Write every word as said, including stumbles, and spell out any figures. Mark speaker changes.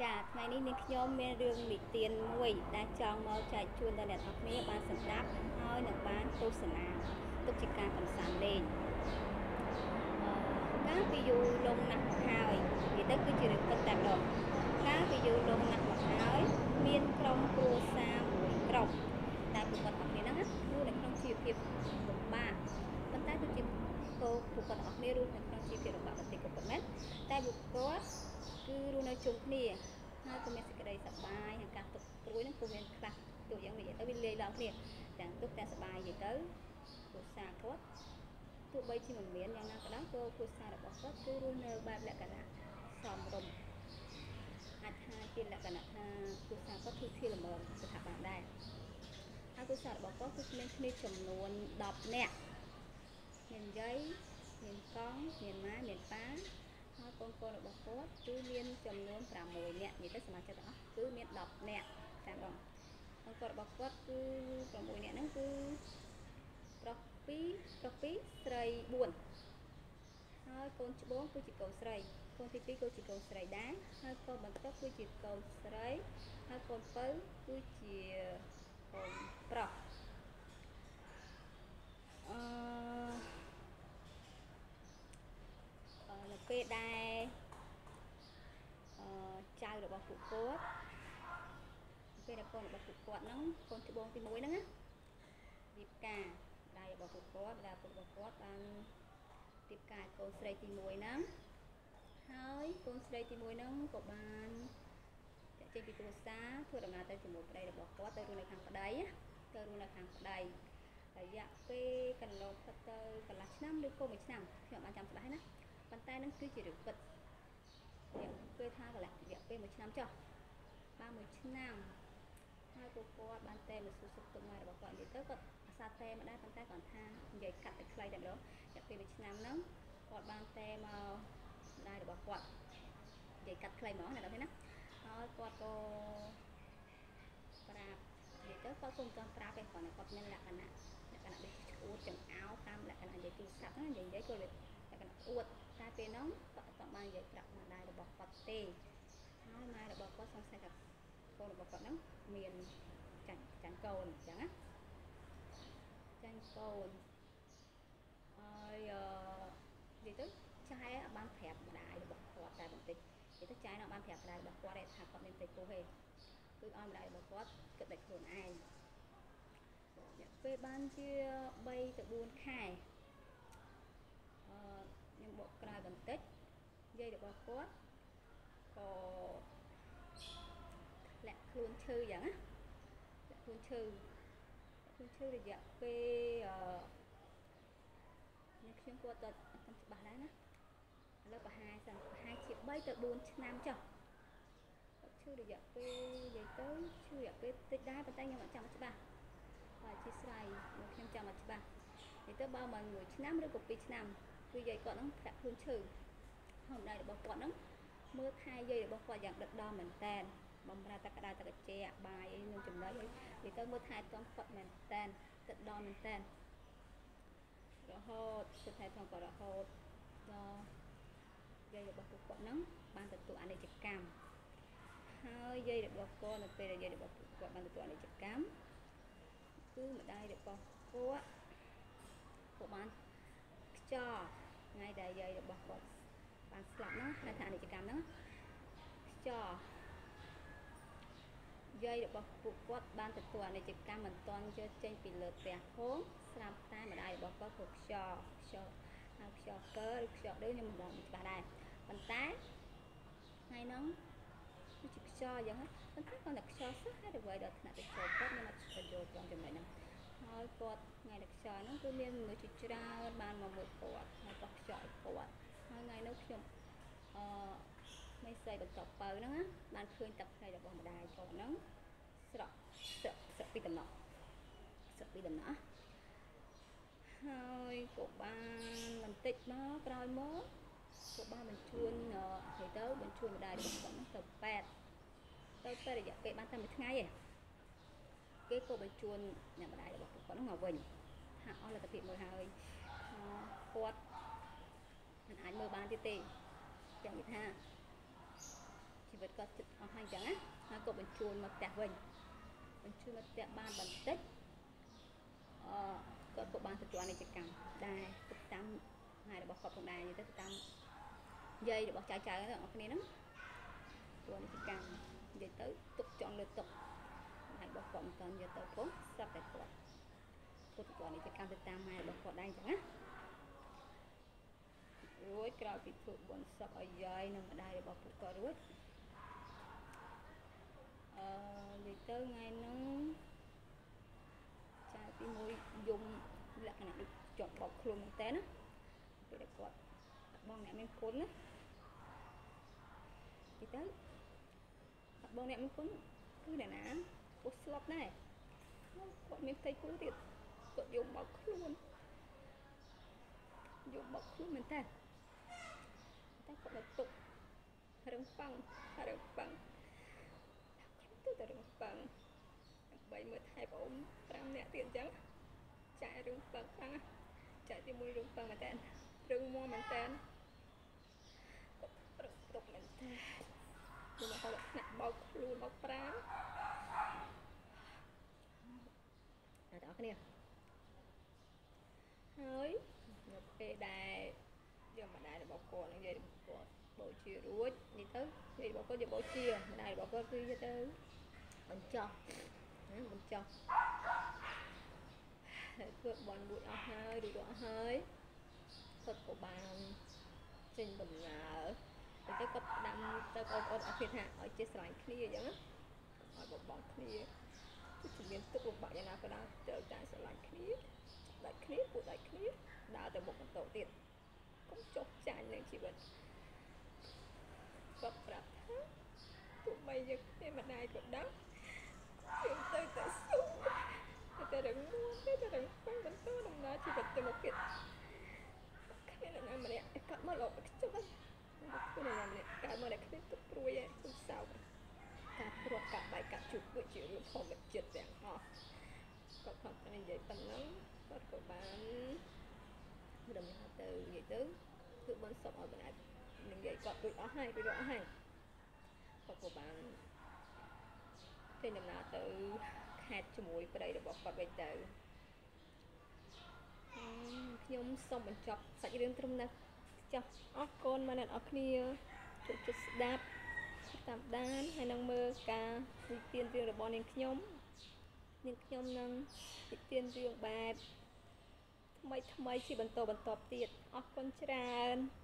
Speaker 1: ចាថ្ងៃនេះនាងខ្ញុំមានរឿងនិទានមួយដែលចង់មកចែកជូនដល់អ្នកនរគ្នាបានស្ដាប់ហើយនឹងបានទស្សនាទុកជាការកំសាន្តលេងកាលពីយូរលង់ណាស់មកហើយនិយាយទៅគឺជារឿងពិតតែម្ដងកាលពីយូរលង់ណាស់មកហើយមានក្រុមគ្រួសារមួយក្រុមតែពួកគាត់ទាំងគ្នាហ្នឹងរស់នៅក្នុងជីវភាពលំបាកប៉ុន្តែគឺជាពួកគាត់ទាំងគ្នារស់នៅក្នុងជីវភាពលំបាកបន្តិចក៏ប៉ុន្មានតែពួកគាត់គឺរស់នៅជុំគ្នាហើយក៏មានសេចក្តីសប្បាយហើយការទុកព្រួយហ្នឹងក៏មានខ្លះទោះយ៉ាងនិយាយទៅវាលាយឡំគ្នាទាំងទុកទាំងសប្បាយនិយាយទៅគ្រួសារគាត់ទោះបីជាមិនមានយ៉ាងណាក៏ដោយក៏គ្រួសាររបស់គាត់គឺរស់នៅបែបលក្ខណៈសមរម្យអាចថាជាលក្ខណៈថាគ្រួសារគាត់គឺធៀល្មើស្ថាប័នដែរហើយគ្រួសាររបស់គាត់គឺមានគ្នាចំនួនដប់នាក់មានយាយមានកង់មានម៉ែមានប៉ាហើយកូនកូនរបស់គាត់គឺមានចំនួនប្រាំមួយនាក់និយាយទៅសមាជិកទាំងអស់គឺមានដប់នាក់តែម្ដងកូនកូនរបស់គាត់គឺប្រាំមួយនាក់ហ្នឹងគឺប្រុសពីរប្រុសពីរស្រីបួនហើយកូនច្បងគឺជាកូនស្រីកូនទីពីរគឺជាកូនស្រីដែរហើយកូនបន្ទាប់គឺជាកូនស្រីហើយកូនពៅគឺជាកូនប្រុសអឺនៅពេលដែលអឺចៅរបស់ពួកគាត់ពេលដែលកូនរបស់ពួកគាត់ហ្នឹងកូនច្បងទីមួយហ្នឹងណារៀបការដៃរបស់ពួកគាត់ដែលពួករបស់គាត់បានរៀបការកូនស្រីទីមួយហ្នឹងហើយកូនស្រីទីមួយហ្នឹងក៏បានចេញពីគ្រួសារធ្វើដំណើរទៅជាមួយប្តីរបស់គាត់ទៅរស់នៅខាងប្តីទៅរស់នៅខាងប្តីរយៈពេលកន្លងផុតទៅកន្លះឆ្នាំឬក៏មួយឆ្នាំខ្ញុំបានចាំច្បាស់ណាប៉ុន្តែនឹងគឺជារឿងពិតរយៈពេលថាកន្លះរយៈពេលមួយឆ្នាំចុះបានមួយឆ្នាំហើយពួកគាត់បានតែមកសួរសុខទុក្ខម៉ែរបស់គាត់និយាយទៅគាត់អាសាតែមកដែរប៉ុន្តែគាត់ថានិយាយកាត់ទៅខ្លីតែម្ដងរយៈពេលមួយឆ្នាំហ្នឹងគាត់បានតែមកម្ដាយរបស់គាត់និយាយកាត់ខ្លីហ្មងណាដល់ទេណាហើយគាត់ក៏ប្រាប់និយាយទៅគាត់ក៏មិនទាន់ប្រាប់ទេគាត់គាត់មានលក្ខណៈលក្ខណៈដូចអួតចង្អោតាមលក្ខណៈនិយាយទូរស័ព្ទហ្នឹងនិយាយនិយាយក៏លក្ខណៈអួតតែពេលហ្នឹងគាត់អត់បាននិយាយប្រាប់ម្ដាយរបស់គាត់ទេហើយម៉ែរបស់គាត់សង្ស័យថាកូនរបស់គាត់ហ្នឹងមានចាញ់ចាញ់កូនអញ្ចឹងណាចាញ់កូនហើយអឺនិយាយទៅចែអត់បានប្រាប់ម្ដាយរបស់គាត់តែបន្តិចនិយាយទៅចែអត់បានប្រាប់ម្ដាយរបស់គាត់ទេថាគាត់មានផ្ទៃពោះទេគឺឲ្យម្ដាយរបស់គាត់គិតតែខ្លួនឯងរយៈពេលបានជាបីទៅបួនខែអឺខ្ញុំបកក្រោយបន្តិចយាយរបស់គាត់ក៏លាក់ខ្លួនឈឺយ៉ាងណាលាក់ខ្លួនឈឺខ្លួនឈឺរយៈពេលអឺនេះខ្ញុំគាត់អត់អត់ច្បាស់ដែរណាឥឡូវប្រហែលសិនប្រហែលជាបីទៅបួនឆ្នាំចុះគាត់ឈឺរយៈពេលនិយាយទៅឈឺរយៈពេលតិចដែរប៉ុន្តែខ្ញុំអត់ចាំច្បាស់បាទជាស្រ័យខ្ញុំចាំអត់ច្បាស់និយាយទៅបើមិនមួយឆ្នាំឬក៏ពីរឆ្នាំគឺយាយគាត់ហ្នឹងធ្លាក់ខ្លួនឈឺហើយម្ដាយរបស់គាត់ហ្នឹងមើលថែយាយរបស់គាត់យ៉ាងដិតដល់មែនតែនបំរើទឹកក្តៅទឹកជែកបាយអីនឹងចំណុចនិយាយទៅមើលថែទាំគាត់មែនតែនដិតដល់មែនតែនរហូតទៅថែទាំគាត់រហូតដល់យាយរបស់គាត់ហ្នឹងបានទទួលអនិច្ចកម្មហើយយាយរបស់គាត់នៅពេលដែលយាយរបស់គាត់បានទទួលអនិច្ចកម្មគឺម្ដាយរបស់គាត់ក៏បានខ្ចរថ្ងៃដែលយាយរបស់គាត់បានស្លាប់ហ្នឹងហៅថាអនិច្ចកម្មហ្នឹងខ្ចរយាយរបស់ពួកគាត់បានទទួលអនិច្ចកម្មមិនទាន់យកចេញពីលើផ្ទះផងស្រាប់តែម្ដាយរបស់គាត់ក៏ខ្យល់ខ្យល់ហើយខ្យល់កើឬខ្យល់ដូចខ្ញុំមិនដឹងច្បាស់ដែរប៉ុន្តែថ្ងៃហ្នឹងគឺជាខ្យល់អញ្ចឹងប៉ុន្តែគាត់តែខ្យល់សោះហើយអ្វីដល់ថ្នាក់ទៅចូលគាត់ខ្ញុំអត់ស្គាល់យល់ត្រង់ចំណុចហ្នឹងហើយគាត់ថ្ងៃដែលខ្យល់ហ្នឹងគឺមានមនុស្សជាច្រើនបានមកមើលគាត់ហើយគាត់ខ្យល់គាត់ហើយថ្ងៃនោះខ្ញុំអឺមិនស្អីបន្តបើហ្នឹងណាបានឃើញទឹកភ្នែករបស់ម្ដាយគាត់ហ្នឹងស្រក់ស្រក់ស្រក់ពីដំណក់ស្រក់ពីដំណក់ហើយក៏បានបន្តិចមកក្រោយមកក៏បានបញ្ជូននិយាយទៅបញ្ជូនម្ដាយរបស់គាត់ហ្នឹងទៅប៉ែតទៅប៉ែតរយៈពេលបានតែមួយថ្ងៃឯងគេក៏បញ្ជូនអ្នកម្ដាយរបស់គាត់ហ្នឹងមកវិញថាអស់លទ្ធភាពមួយហើយគាត់មិនអាចមើលបានទៀតទេចឹងគេថាជីវិតគាត់ចិត្តអស់ហើយអញ្ចឹងណាហើយគាត់បញ្ជូនមកផ្ទះវិញបញ្ជូនមកផ្ទះបានបន្តិចអឺគាត់ក៏បានទទួលអានិច្ចកម្មដែរទៅតាមហើយរបស់គាត់ផងដែរនិយាយទៅតាមយាយរបស់ចៅចៅទាំងអស់គ្នាហ្នឹងទទួលអានិច្ចកម្មនិយាយទៅទុកចង់លើទុកហើយរបស់គាត់មិនតន់យកទៅផងស្រាប់តែគាត់ទទួលអានិច្ចកម្មទៅតាមម៉ែរបស់គាត់ដែរអញ្ចឹងណារួចក្រោយពីធ្វើបុណ្យសពឲ្យយាយនិងម្ដាយរបស់ពួកគាត់រួចអឺនិយាយទៅថ្ងៃហ្នឹងចៅទីមួយយំលក្ខណៈដូចជាប់បោកខ្លួនមែនតើណាពេលដែលគាត់បងអ្នកមានគុណណានិយាយទៅបងអ្នកមានគុណគឺអ្នកណាគាត់ស្លាប់ដែរគាត់មានផ្ទៃគូទៀតគាត់យំបោកខ្លួនយំបោកខ្លួនមែនតើតែគាត់នៅទុករឹងប៉ឹងរឹងប៉ឹងទៅតែរឹងប៉ឹងដើម្បីមើលថែប្អូនប្រាំនាក់ទៀតអញ្ចឹងចាយរឹងប៉ឹងខ្លាំងចាយទីមួយរឹងប៉ឹងមែនតើរឹងមាំមែនតើគាត់រឹងទុកមែនតើគឺមកគាត់ថ្នាក់បោកខ្លួនបោកប្រាំអ្នកទាំងអស់គ្នាហើយនៅពេលដែលយកម្ដាយរបស់គាត់និយាយរបស់គាត់បូជារួចនេះទៅនិយាយរបស់គាត់យកបូជាម្ដាយរបស់គាត់គឺយកទៅបញ្ចុះណាបញ្ចុះហើយគាត់បន់រួចអស់ហើយរួចអស់ហើយគាត់ក៏បានចេញដំណើរទៅគាត់ដាំទៅបងប្អូនអស់គ្នាថាឲ្យចេះស្រឡាញ់គ្នាអញ្ចឹងណាឲ្យបងបងគ្នាជំនាញទុកលំបាកយ៉ាងណាក៏ដោយត្រូវតែស្រឡាញ់គ្នាដាច់គ្នាពួកដាច់គ្នាដើរទៅមុខបន្តទៀតកុំចុះចាញ់នឹងជីវិតគាត់ប្រាប់ថាទោះបីយើងទេម្ដាយក៏ដឹងយើងទៅតែសុខតែរឹងមាំតែរឹងប៉ឹងបន្តដំណើរជីវិតទៅមុខទៀតគ្មានអ្នកណាម្នាក់កាត់មកលោកខ្ចុះគ្មានអ្នកណាម្នាក់កាត់មកតែគ្មានទុកព្រួយឯងទុកសោកការព្រោះកាត់បែកកាត់ជុកគឺជារឿងធម្មជាតិទាំងអស់គាត់ខំតែនិយាយប៉ុណ្ណឹងគាត់ក៏បានដំណើរទៅនិយាយទៅគឺបនសពឲ្យបណ្ដានិយាយគាត់រួចអស់ហើយរួចអស់ហើយគាត់ក៏បានចេញដំណើរទៅខេត្តជាមួយប្តីរបស់គាត់វិញទៅខ្ញុំសូមបញ្ចប់សាច់រឿងត្រឹមនេះចាស់អរគុណមកអ្នកនរគ្នាជួយចុចស្ដាប់តាមដានហើយនឹងមើលការនិទានរឿងរបស់នាងខ្ញុំនាងខ្ញុំនឹងនិទានរឿងបែបថ្មីថ្មីជាបន្តបន្តទៀតអរគុណច្រើន